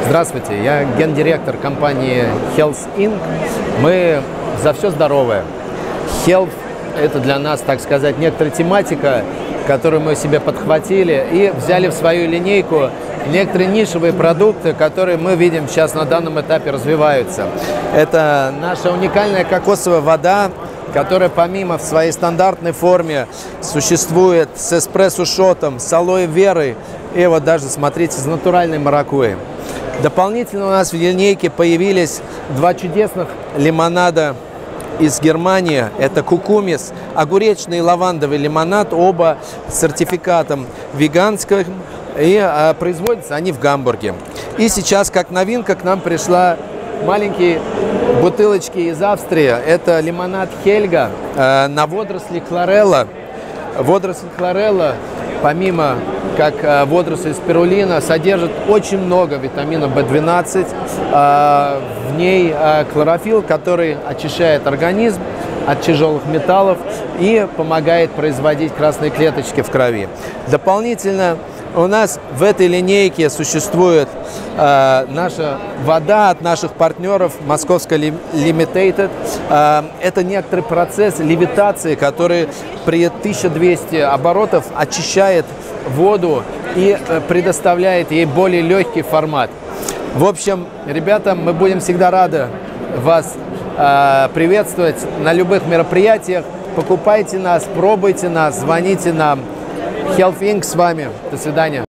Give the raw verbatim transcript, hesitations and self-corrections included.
Здравствуйте, я гендиректор компании Health инк. Мы за все здоровое. Health – это для нас, так сказать, некоторая тематика, которую мы себе подхватили и взяли в свою линейку некоторые нишевые продукты, которые мы видим сейчас на данном этапе развиваются. Это наша уникальная кокосовая вода, которая помимо в своей стандартной форме существует с эспрессо-шотом, с алоэ верой и вот даже, смотрите, с натуральной маракуйей. Дополнительно у нас в линейке появились два чудесных лимонада из Германии. Это кукумис, огуречный и лавандовый лимонад, оба с сертификатом веганским, и а, производятся они в Гамбурге. И сейчас, как новинка, к нам пришла маленькие бутылочки из Австрии. Это лимонад Хельга э, на водоросли хлорелла. Водоросль хлорелла, помимо как э, водоросль спирулина, содержит очень много витамина бэ двенадцать. Э, в ней э, хлорофилл, который очищает организм от тяжелых металлов и помогает производить красные клеточки в крови. Дополнительно у нас в этой линейке существует э, наша вода от наших партнеров Московская Limited. Э, это некоторый процесс левитации, который при тысяче двухстах оборотах очищает воду и э, предоставляет ей более легкий формат. В общем, ребята, мы будем всегда рады вас э, приветствовать на любых мероприятиях. Покупайте нас, пробуйте нас, звоните нам. Health инк с вами. До свидания.